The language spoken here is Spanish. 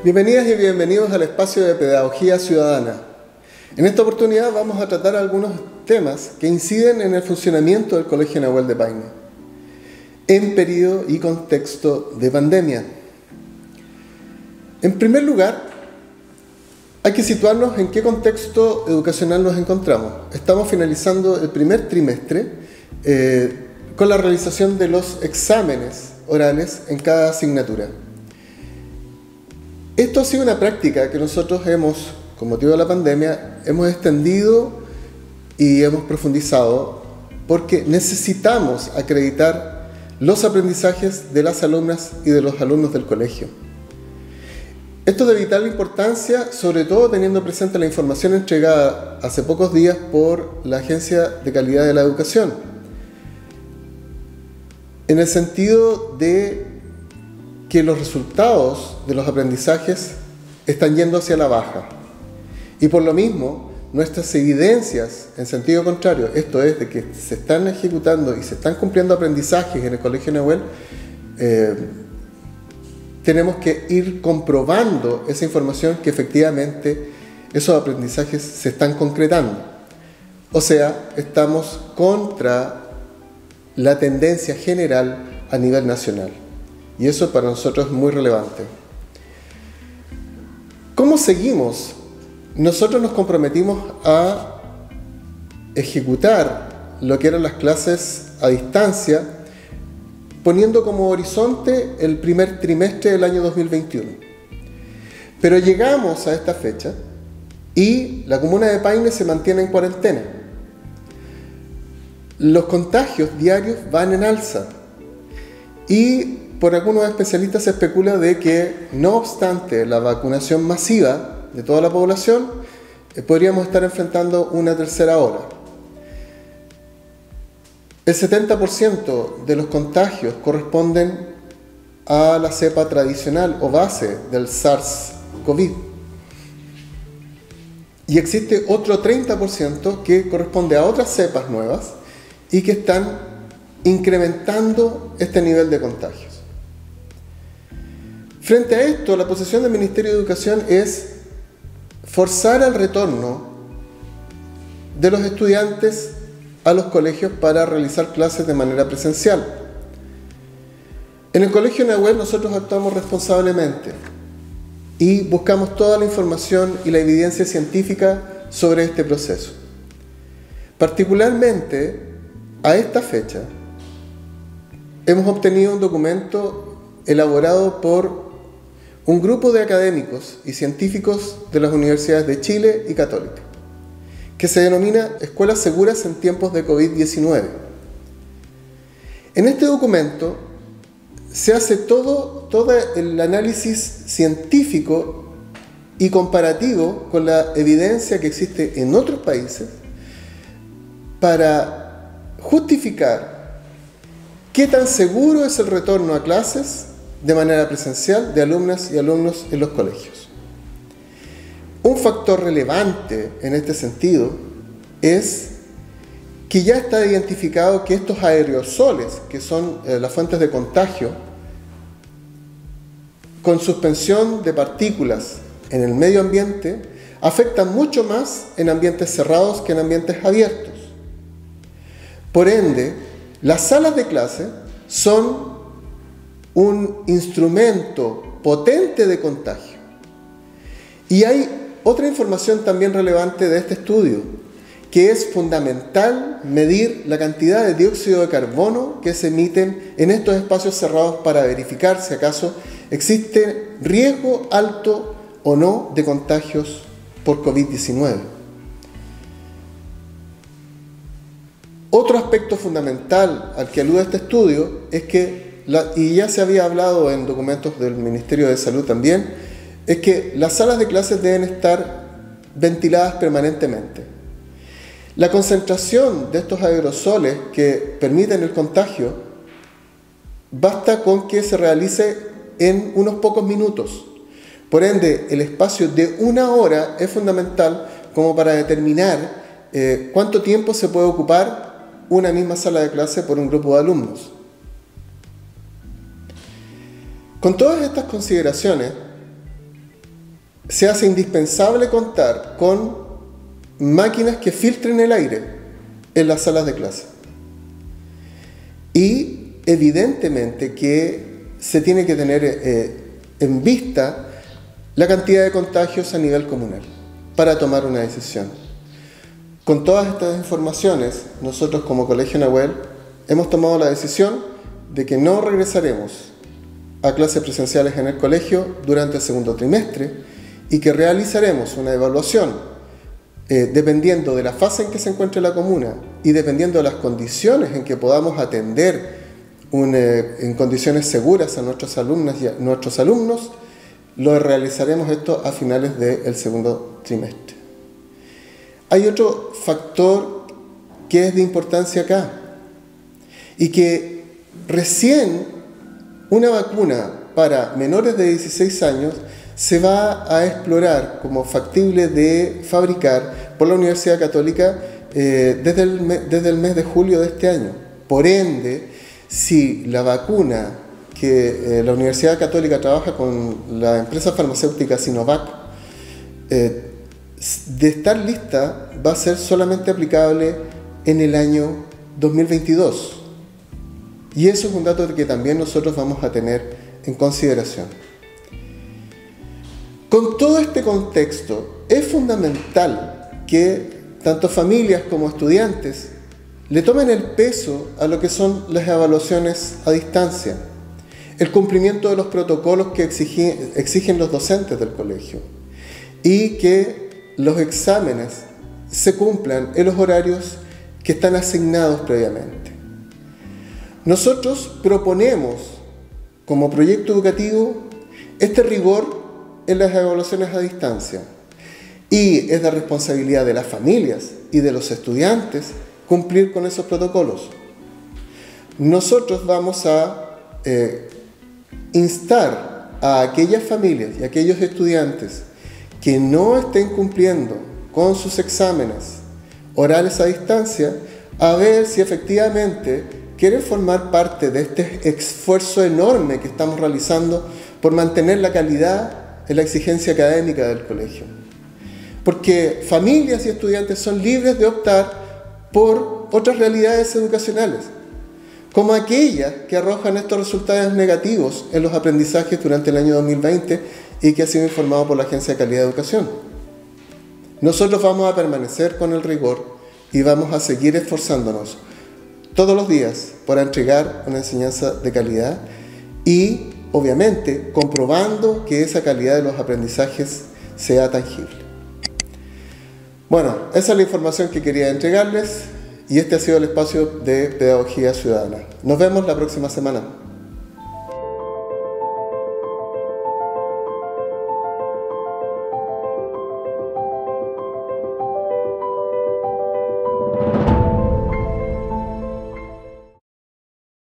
Bienvenidas y bienvenidos al espacio de Pedagogía Ciudadana. En esta oportunidad vamos a tratar algunos temas que inciden en el funcionamiento del Colegio Nahuel de Paine, en periodo y contexto de pandemia. En primer lugar, hay que situarnos en qué contexto educacional nos encontramos. Estamos finalizando el primer trimestre con la realización de los exámenes orales en cada asignatura. Esto ha sido una práctica que nosotros con motivo de la pandemia, hemos extendido y hemos profundizado porque necesitamos acreditar los aprendizajes de las alumnas y de los alumnos del colegio. Esto es de vital importancia, sobre todo teniendo presente la información entregada hace pocos días por la Agencia de Calidad de la Educación, en el sentido de que los resultados de los aprendizajes están yendo hacia la baja. Y por lo mismo, nuestras evidencias en sentido contrario, esto es, de que se están ejecutando y se están cumpliendo aprendizajes en el Colegio Nahuel, tenemos que ir comprobando esa información que efectivamente esos aprendizajes se están concretando. O sea, estamos contra la tendencia general a nivel nacional. Y eso para nosotros es muy relevante. ¿Cómo seguimos? Nosotros nos comprometimos a ejecutar lo que eran las clases a distancia, poniendo como horizonte el primer trimestre del año 2021. Pero llegamos a esta fecha y la comuna de Paine se mantiene en cuarentena. Los contagios diarios van en alza y por algunos especialistas se especula de que, no obstante la vacunación masiva de toda la población, podríamos estar enfrentando una tercera ola. El 70% de los contagios corresponden a la cepa tradicional o base del SARS-CoV. Y existe otro 30% que corresponde a otras cepas nuevas y que están incrementando este nivel de contagios. Frente a esto, la posición del Ministerio de Educación es forzar el retorno de los estudiantes a los colegios para realizar clases de manera presencial. En el Colegio Nahuel nosotros actuamos responsablemente y buscamos toda la información y la evidencia científica sobre este proceso. Particularmente, a esta fecha, hemos obtenido un documento elaborado por un grupo de académicos y científicos de las universidades de Chile y Católica, que se denomina Escuelas Seguras en Tiempos de COVID-19. En este documento se hace todo el análisis científico y comparativo con la evidencia que existe en otros países para justificar qué tan seguro es el retorno a clases de manera presencial de alumnas y alumnos en los colegios. Un factor relevante en este sentido es que ya está identificado que estos aerosoles, que son las fuentes de contagio, con suspensión de partículas en el medio ambiente, afectan mucho más en ambientes cerrados que en ambientes abiertos. Por ende, las salas de clase son un instrumento potente de contagio. Y hay otra información también relevante de este estudio, que es fundamental medir la cantidad de dióxido de carbono que se emiten en estos espacios cerrados para verificar si acaso existe riesgo alto o no de contagios por COVID-19. Otro aspecto fundamental al que alude este estudio es que, y ya se había hablado en documentos del Ministerio de Salud también, es que las salas de clases deben estar ventiladas permanentemente. La concentración de estos aerosoles que permiten el contagio basta con que se realice en unos pocos minutos. Por ende, el espacio de 1 hora es fundamental como para determinar cuánto tiempo se puede ocupar una misma sala de clase por un grupo de alumnos. Con todas estas consideraciones, se hace indispensable contar con máquinas que filtren el aire en las salas de clase. Y evidentemente que se tiene que tener en vista la cantidad de contagios a nivel comunal para tomar una decisión. Con todas estas informaciones, nosotros como Colegio Nahuel hemos tomado la decisión de que no regresaremos a clases presenciales en el colegio durante el segundo trimestre y que realizaremos una evaluación dependiendo de la fase en que se encuentre la comuna y dependiendo de las condiciones en que podamos atender en condiciones seguras a nuestras alumnas y a nuestros alumnos, lo realizaremos esto a finales del segundo trimestre. Hay otro factor que es de importancia acá y que recién una vacuna para menores de 16 años se va a explorar como factible de fabricar por la Universidad Católica desde el mes de julio de este año. Por ende, si la vacuna que la Universidad Católica trabaja con la empresa farmacéutica Sinovac, de estar lista, va a ser solamente aplicable en el año 2022. Y eso es un dato que también nosotros vamos a tener en consideración. Con todo este contexto, es fundamental que tanto familias como estudiantes le tomen el peso a lo que son las evaluaciones a distancia, el cumplimiento de los protocolos que exigen los docentes del colegio y que los exámenes se cumplan en los horarios que están asignados previamente. Nosotros proponemos como proyecto educativo este rigor en las evaluaciones a distancia y es de responsabilidad de las familias y de los estudiantes cumplir con esos protocolos. Nosotros vamos a instar a aquellas familias y a aquellos estudiantes que no estén cumpliendo con sus exámenes orales a distancia a ver si efectivamente quieren formar parte de este esfuerzo enorme que estamos realizando por mantener la calidad en la exigencia académica del colegio. Porque familias y estudiantes son libres de optar por otras realidades educacionales, como aquellas que arrojan estos resultados negativos en los aprendizajes durante el año 2020 y que ha sido informado por la Agencia de Calidad de Educación. Nosotros vamos a permanecer con el rigor y vamos a seguir esforzándonos todos los días para entregar una enseñanza de calidad y, obviamente, comprobando que esa calidad de los aprendizajes sea tangible. Bueno, esa es la información que quería entregarles y este ha sido el espacio de Pedagogía Ciudadana. Nos vemos la próxima semana.